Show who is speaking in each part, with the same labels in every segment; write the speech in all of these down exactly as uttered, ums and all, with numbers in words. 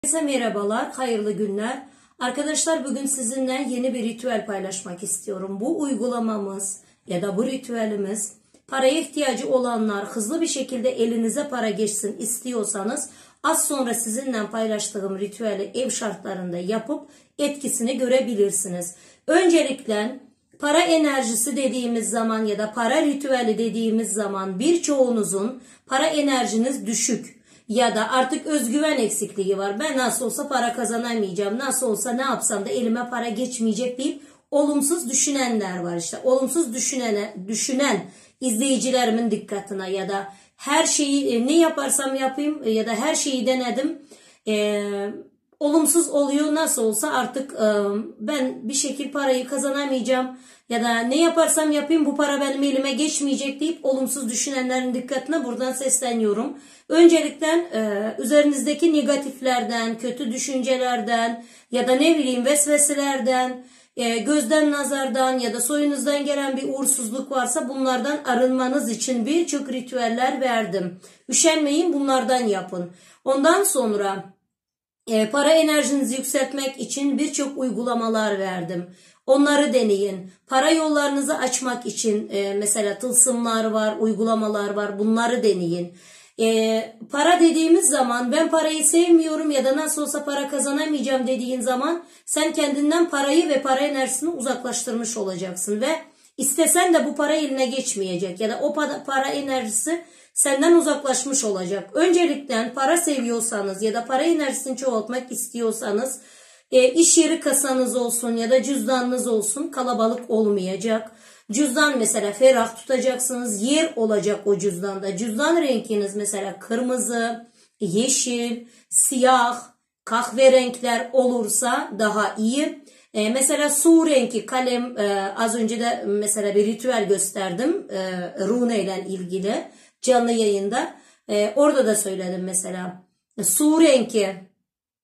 Speaker 1: Herkese merhabalar, hayırlı günler. Arkadaşlar bugün sizinle yeni bir ritüel paylaşmak istiyorum. Bu uygulamamız ya da bu ritüelimiz paraya ihtiyacı olanlar hızlı bir şekilde elinize para geçsin istiyorsanız az sonra sizinle paylaştığım ritüeli ev şartlarında yapıp etkisini görebilirsiniz. Öncelikle para enerjisi dediğimiz zaman ya da para ritüeli dediğimiz zaman birçoğunuzun para enerjiniz düşük. Ya da artık özgüven eksikliği var. Ben nasıl olsa para kazanamayacağım. Nasıl olsa ne yapsam da elime para geçmeyecek deyip olumsuz düşünenler var işte. Olumsuz düşünene, düşünen izleyicilerimin dikkatine ya da her şeyi ne yaparsam yapayım ya da her şeyi denedim. E, olumsuz oluyor. Nasıl olsa artık e, ben bir şekil parayı kazanamayacağım. Ya da ne yaparsam yapayım bu para benim elime geçmeyecek deyip olumsuz düşünenlerin dikkatine buradan sesleniyorum. Öncelikle e, üzerinizdeki negatiflerden, kötü düşüncelerden ya da ne bileyim vesveselerden, e, gözden nazardan ya da soyunuzdan gelen bir uğursuzluk varsa bunlardan arınmanız için birçok ritüeller verdim. Üşenmeyin, bunlardan yapın. Ondan sonra e, para enerjinizi yükseltmek için birçok uygulamalar verdim. Onları deneyin. Para yollarınızı açmak için e, mesela tılsımlar var, uygulamalar var. Bunları deneyin. E, para dediğimiz zaman ben parayı sevmiyorum ya da nasıl olsa para kazanamayacağım dediğin zaman sen kendinden parayı ve para enerjisini uzaklaştırmış olacaksın ve istesen de bu para eline geçmeyecek ya da o para, para enerjisi senden uzaklaşmış olacak. Öncelikle para seviyorsanız ya da para enerjisini çoğaltmak istiyorsanız E, iş yeri kasanız olsun ya da cüzdanınız olsun, kalabalık olmayacak. Cüzdan mesela ferah tutacaksınız. Yer olacak o cüzdanda. Cüzdan renkiniz mesela kırmızı, yeşil, siyah, kahverenkler olursa daha iyi. E, mesela su rengi kalem, e, az önce de mesela bir ritüel gösterdim. E, rune ile ilgili canlı yayında. E, orada da söyledim mesela. Su rengi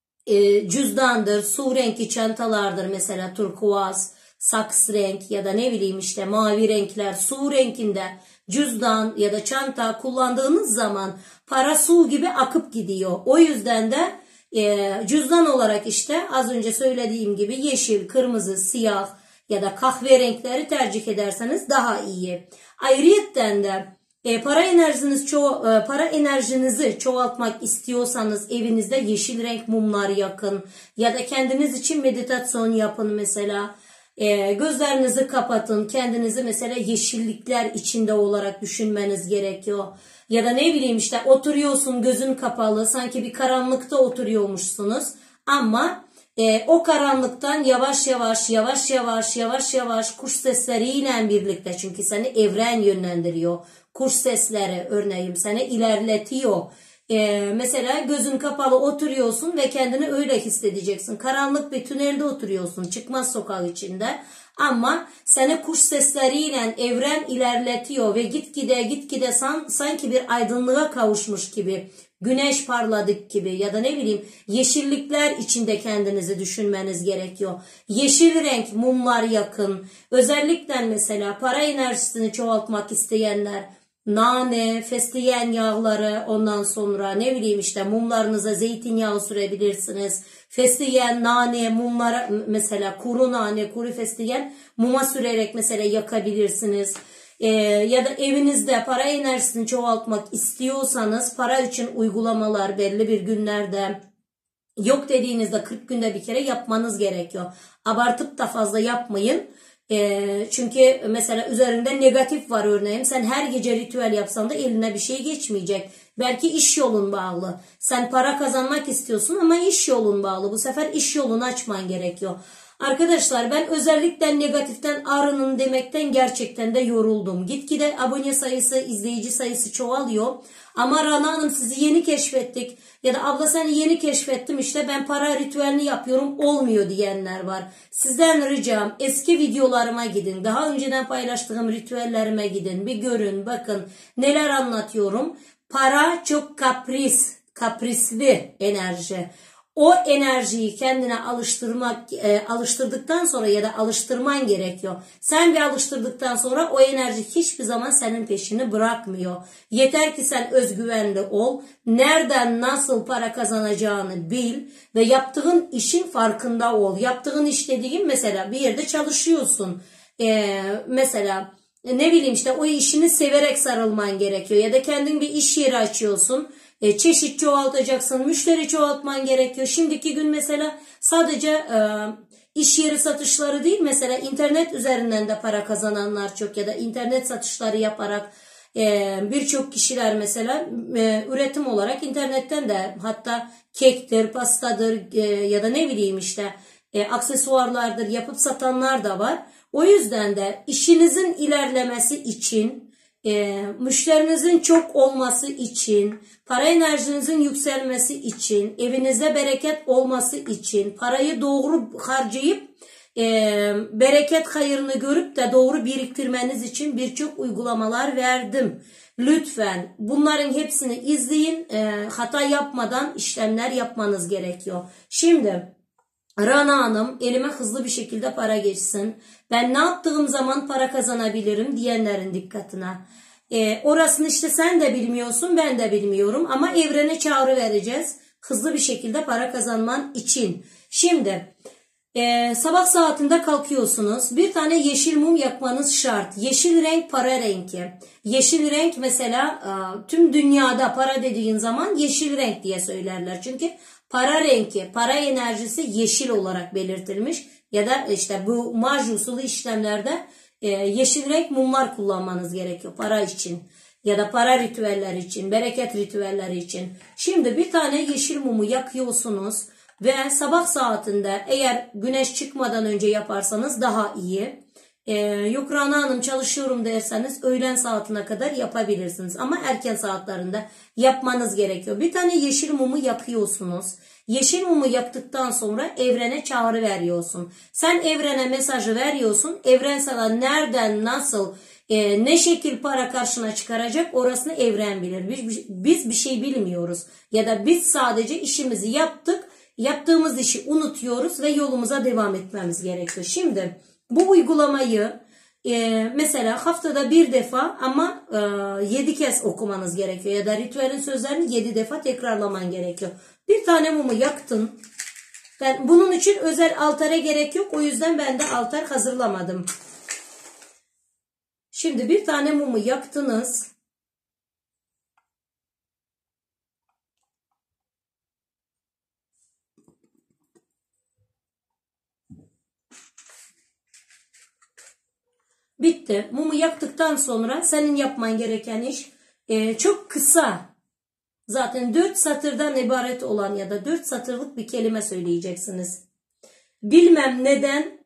Speaker 1: E, cüzdandır, su renkli çantalardır mesela turkuaz, saks renk ya da ne bileyim işte mavi renkler su renkinde cüzdan ya da çanta kullandığınız zaman para su gibi akıp gidiyor. O yüzden de e, cüzdan olarak işte az önce söylediğim gibi yeşil, kırmızı, siyah ya da kahve renkleri tercih ederseniz daha iyi. Ayrıyetten de E, para enerjiniz ço e, para enerjinizi çoğaltmak istiyorsanız evinizde yeşil renk mumlar yakın ya da kendiniz için meditasyon yapın mesela. E, gözlerinizi kapatın, kendinizi mesela yeşillikler içinde olarak düşünmeniz gerekiyor. Ya da ne bileyim işte oturuyorsun gözün kapalı sanki bir karanlıkta oturuyormuşsunuz ama e, o karanlıktan yavaş yavaş yavaş yavaş yavaş yavaş kuş sesleriyle birlikte çünkü seni evren yönlendiriyor. Kuş sesleri örneğin seni ilerletiyor. Ee, mesela gözün kapalı oturuyorsun ve kendini öyle hissedeceksin. Karanlık bir tünelde oturuyorsun, çıkmaz sokak içinde. Ama seni kuş sesleriyle evren ilerletiyor ve gitgide gitgide san, sanki bir aydınlığa kavuşmuş gibi, güneş parladık gibi ya da ne bileyim yeşillikler içinde kendinizi düşünmeniz gerekiyor. Yeşil renk mumlar yakın. Özellikle mesela para enerjisini çoğaltmak isteyenler nane, fesleğen yağları, ondan sonra ne bileyim işte mumlarınıza zeytinyağı sürebilirsiniz. Fesleğen, nane, mumlara mesela kuru nane, kuru fesleğen muma sürerek mesela yakabilirsiniz. Ee, ya da evinizde para enerjisini çoğaltmak istiyorsanız para için uygulamalar belli bir günlerde yok dediğinizde kırk günde bir kere yapmanız gerekiyor. Abartıp da fazla yapmayın. E, çünkü mesela üzerinde negatif var örneğin. Sen her gece ritüel yapsan da eline bir şey geçmeyecek. Belki iş yolun bağlı. Sen para kazanmak istiyorsun ama iş yolun bağlı. Bu sefer iş yolunu açman gerekiyor. Arkadaşlar ben özellikle negatiften arının demekten gerçekten de yoruldum. Gitgide abone sayısı, izleyici sayısı çoğalıyor. Ama Rana Hanım sizi yeni keşfettik ya da abla seni yeni keşfettim işte ben para ritüelini yapıyorum olmuyor diyenler var. Sizden ricam eski videolarıma gidin. Daha önceden paylaştığım ritüellerime gidin. Bir görün bakın neler anlatıyorum. Para çok kapris, kaprisli enerji. o enerjiyi kendine alıştırmak, e, alıştırdıktan sonra ya da alıştırman gerekiyor. Sen bir alıştırdıktan sonra o enerji hiçbir zaman senin peşini bırakmıyor. Yeter ki sen özgüvenli ol, nereden nasıl para kazanacağını bil ve yaptığın işin farkında ol. Yaptığın iş dediğim, mesela bir yerde çalışıyorsun. E, mesela ne bileyim işte o işini severek sarılman gerekiyor ya da kendin bir iş yeri açıyorsun. E, çeşit çoğaltacaksın, müşteri çoğaltman gerekiyor. Şimdiki gün mesela sadece e, iş yeri satışları değil, mesela internet üzerinden de para kazananlar çok ya da internet satışları yaparak e, birçok kişiler mesela e, üretim olarak internetten de, hatta kektir, pastadır e, ya da ne bileyim işte e, aksesuarlardır yapıp satanlar da var. O yüzden de işinizin ilerlemesi için, E, müşterinizin çok olması için, para enerjinizin yükselmesi için, evinizde bereket olması için, parayı doğru harcayıp e, bereket hayırını görüp de doğru biriktirmeniz için birçok uygulamalar verdim. Lütfen bunların hepsini izleyin. E, hata yapmadan işlemler yapmanız gerekiyor. Şimdi Rana Hanım, elime hızlı bir şekilde para geçsin, ben ne yaptığım zaman para kazanabilirim diyenlerin dikkatine. E, orasını işte sen de bilmiyorsun, ben de bilmiyorum ama evrene çağrı vereceğiz hızlı bir şekilde para kazanman için. Şimdi e, sabah saatinde kalkıyorsunuz, bir tane yeşil mum yakmanız şart. Yeşil renk para rengi. Yeşil renk mesela e, tüm dünyada para dediğin zaman yeşil renk diye söylerler. Çünkü para rengi, para enerjisi yeşil olarak belirtilmiş. Ya da işte bu maj usulü işlemlerde e, yeşil renk mumlar kullanmanız gerekiyor para için. Ya da para ritüelleri için, bereket ritüelleri için. Şimdi bir tane yeşil mumu yakıyorsunuz ve sabah saatinde, eğer güneş çıkmadan önce yaparsanız daha iyi. Ee, yok Rana Hanım çalışıyorum derseniz öğlen saatine kadar yapabilirsiniz. Ama erken saatlerinde yapmanız gerekiyor. Bir tane yeşil mumu yakıyorsunuz. Yeşil mumu yaktıktan sonra evrene çağrı veriyorsun. Sen evrene mesajı veriyorsun. Evren sana nereden, nasıl, e, ne şekil para karşına çıkaracak orasını evren bilir. Biz, biz bir şey bilmiyoruz. Ya da biz sadece işimizi yaptık. Yaptığımız işi unutuyoruz ve yolumuza devam etmemiz gerekiyor. Şimdi bu uygulamayı e, mesela haftada bir defa ama e, yedi kez okumanız gerekiyor. Ya da ritüelin sözlerini yedi defa tekrarlaman gerekiyor. Bir tane mumu yaktın. Ben bunun için özel altara gerek yok. O yüzden ben de altar hazırlamadım. Şimdi bir tane mumu yaktınız. Bitti. Mumu yaktıktan sonra senin yapman gereken iş e, çok kısa. Zaten dört satırdan ibaret olan ya da dört satırlık bir kelime söyleyeceksiniz. Bilmem neden,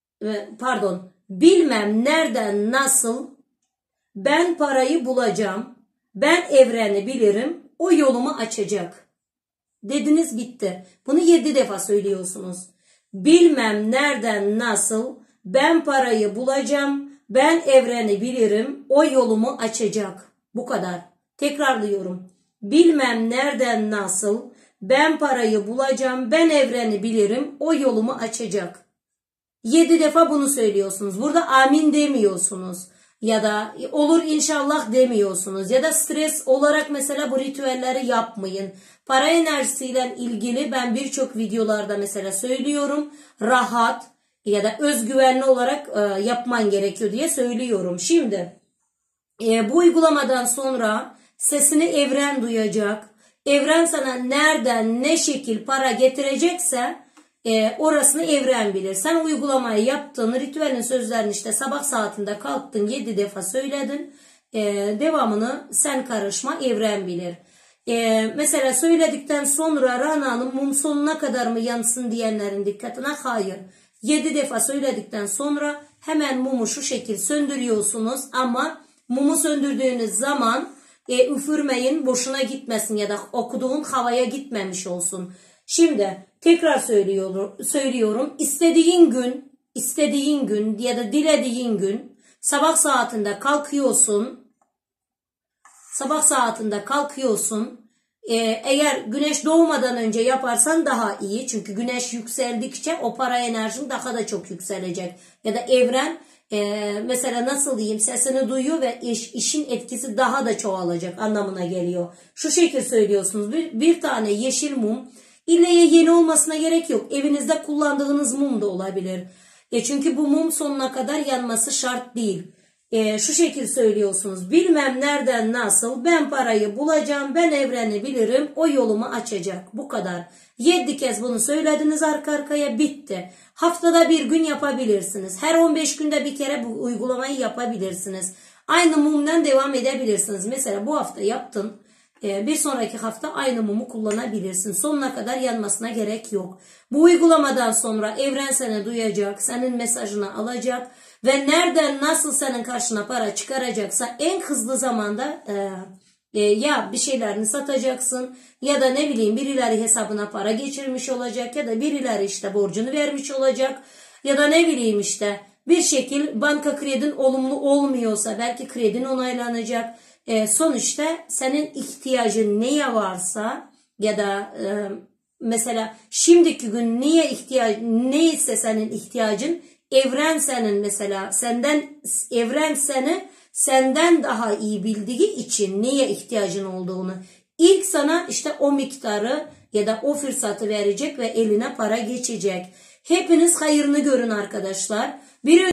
Speaker 1: pardon, bilmem nereden nasıl ben parayı bulacağım. Ben evreni bilirim. O yolumu açacak. Dediniz, bitti. Bunu yedi defa söylüyorsunuz. Bilmem nereden nasıl ben parayı bulacağım. Ben evreni bilirim. O yolumu açacak. Bu kadar. Tekrarlıyorum. Bilmem nereden nasıl ben parayı bulacağım. Ben evreni bilirim. O yolumu açacak. Yedi defa bunu söylüyorsunuz. Burada amin demiyorsunuz. Ya da olur inşallah demiyorsunuz. Ya da stres olarak mesela bu ritüelleri yapmayın. Para enerjisiyle ilgili ben birçok videolarda mesela söylüyorum. Rahat ya da özgüvenli olarak e, yapman gerekiyor diye söylüyorum. Şimdi e, bu uygulamadan sonra sesini evren duyacak. Evren sana nereden ne şekil para getirecekse e, orasını evren bilir. Sen uygulamayı yaptın, ritüelin sözlerini işte sabah saatinde kalktın yedi defa söyledin. E, devamını sen karışma, evren bilir. E, mesela söyledikten sonra Rana'nın mum sonuna kadar mı yansın diyenlerin dikkatine, hayır. yedi defa söyledikten sonra hemen mumu şu şekil söndürüyorsunuz ama mumu söndürdüğünüz zaman e, üfürmeyin, boşuna gitmesin ya da okuduğun havaya gitmemiş olsun. Şimdi tekrar söylüyorum, söylüyorum. İstediğin gün, istediğin gün ya da dilediğin gün sabah saatinde kalkıyorsun. Sabah saatinde kalkıyorsun. Ee, eğer güneş doğmadan önce yaparsan daha iyi. Çünkü güneş yükseldikçe o para enerjin daha da çok yükselecek. Ya da evren e, mesela nasıl diyeyim, sesini duyuyor ve iş, işin etkisi daha da çoğalacak anlamına geliyor. Şu şekil söylüyorsunuz. Bir, bir tane yeşil mum, ille yeni olmasına gerek yok. Evinizde kullandığınız mum da olabilir. E çünkü bu mum sonuna kadar yanması şart değil. E, şu şekil söylüyorsunuz. Bilmem nereden nasıl, ben parayı bulacağım, ben evreni bilirim, o yolumu açacak. Bu kadar. Yedi kez bunu söylediniz arka arkaya, bitti. Haftada bir gün yapabilirsiniz. Her on beş günde bir kere bu uygulamayı yapabilirsiniz. Aynı mumdan devam edebilirsiniz. Mesela bu hafta yaptın. Bir sonraki hafta aynı mumu kullanabilirsin. Sonuna kadar yanmasına gerek yok. Bu uygulamadan sonra evren seni duyacak, senin mesajını alacak ve nereden nasıl senin karşına para çıkaracaksa en hızlı zamanda e, e, ya bir şeylerini satacaksın ya da ne bileyim birileri hesabına para geçirmiş olacak ya da birileri işte borcunu vermiş olacak ya da ne bileyim işte bir şekil banka kredin olumlu olmuyorsa belki kredin onaylanacak. E, sonuçta senin ihtiyacın neye varsa ya da e, mesela şimdiki gün niye ihtiyaç neyse senin ihtiyacın, evren senin mesela senden evren seni senden daha iyi bildiği için neye ihtiyacın olduğunu ilk sana işte o miktarı ya da o fırsatı verecek ve eline para geçecek. Hepiniz hayırını görün arkadaşlar. Bir